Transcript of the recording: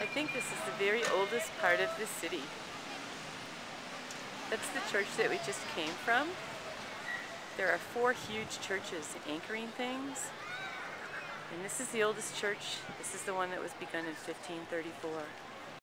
I think this is the very oldest part of the city. That's the church that we just came from. There are 4 huge churches anchoring things. And this is the oldest church. This is the one that was begun in 1534.